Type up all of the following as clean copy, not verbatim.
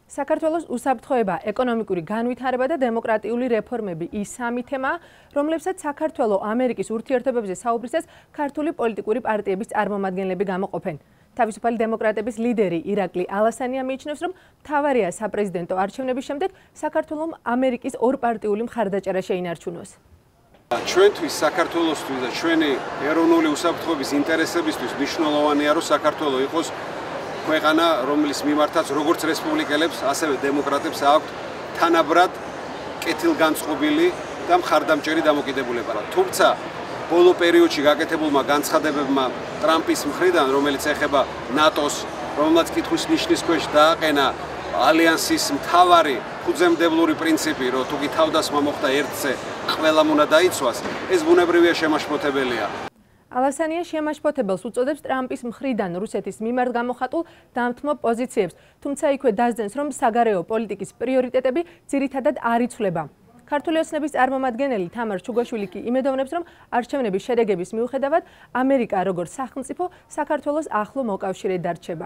საქართველოს უსაფრთხოება, ეკონომიკური განვითარება და დემოკრატიული რეფორმები ის სამი თემაა, რომლებსაც საქართველოს ამერიკის ურთიერთობებზე საუბრისას ქართული პოლიტიკური პარტიების წარმომადგენლები გამოყოფენ. თავისუფალი დემოკრატების ლიდერი ირაკლი ალასანია მიიჩნევს, რომ მთავარია საპრეზიდენტო არჩევნების შემდეგ საქართველოს ამერიკის ორპარტიული მხარდაჭერა შეინარჩუნოს. ჩვენთვის საქართველოსთვის და ჩვენი ეროვნული უსაფრთხოების ინტერესებისთვის მნიშვნელოვანია, რომ საქართველოს იყოს ქვეყანა, რომლის მიმართაც როგორც რესპუბლიკელებს, ასევე დემოკრატებს აქვთ თანაბრად კეთილგანწყობილი და მხარდამჭერი დამოკიდებულება. თუმცა ბოლო პერიოდში გაკეთებულმა განცხადებებმა ტრამპის მხრიდან, რომელიც ეხება ნატოს, რომელმაც კითხვის ნიშნის ქვეშ დააყენა ალიანსის მთავარი ფუძემდებლური პრინციპი, რომ თუ კი თავდასხმა მოხდა ერთზე, ყველამ უნდა დაიცვას, ეს ბუნებრივია შემაშფოთებელია. ალასანია შემაშფოთებელს უწოდებს ტრამპის მხრიდან რუსეთის მიმართ გამოხატულ დამთმობ პოზიციებს, თუმცა იქვე დასძენს, რომ საგარეო პოლიტიკის პრიორიტეტები ძირითადად არ იცვლება. ქართული ოცნების წარმომადგენელი თამარ ჩუგაშვილი კი იმედოვნებს, რომ არჩევნების შედეგების მიუხედავად ამერიკა როგორც სახელმწიფო საქართველოს ახლო მოკავშირედ დარჩება.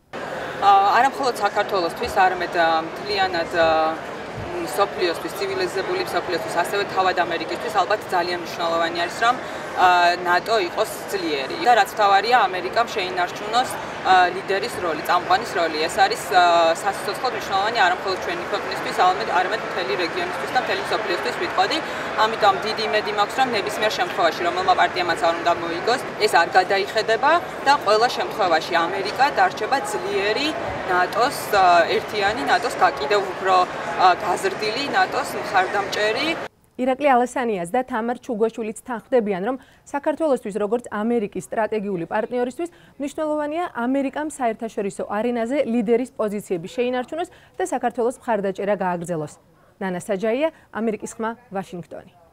არა მხოლოდ საქართველოსთვის, არამედ მთლიანად სოფლიოსთვის, ცივილიზებული სოფლიოსთვის, ასევე თავად ამერიკისთვის ალბათ ძალიან მნიშვნელოვანი არის, რომ ნატო იყოს ძლიერი და რაც თავარია ამერიკამ შეინარჩუნოს ლიდერის როლი, წამყვანის როლი. ეს არის სასიცოცხლოდ მნიშვნელოვანი არა მხოლოდ ჩვენი ქვეყნისთვის, არამედ მთელი რეგიონისთვის და მთელი სოფლიოსთვის ვიტყოდი. ამიტომ დიდი იმედი მაქვს, რომ ნებისმიერ შემთხვევაში, რომელმა პარტიამაც არ უნდა მოიგოს, ეს არ გადაიხედება და ყველა შემთხვევაში ამერიკა დარჩება ძლიერი ნატოს ერთიანი, ნატოს კიდევ უფრო გაზრდილი, ნატოს მხარდამჭერი. ირაკლი ალასანიას და თამარ ჩუგაშვილიც თანხმდებიან, რომ საქართველოსთვის როგორც ამერიკის სტრატეგიული პარტნიორისთვის მნიშვნელოვანია ამერიკამ საერთაშორისო არენაზე ლიდერის პოზიციები შეინარჩუნოს და საქართველოს მხარდაჭერა გააგრძელოს. ნანა საჯაია, ამერიკის ხმა, ვაშინგტონი.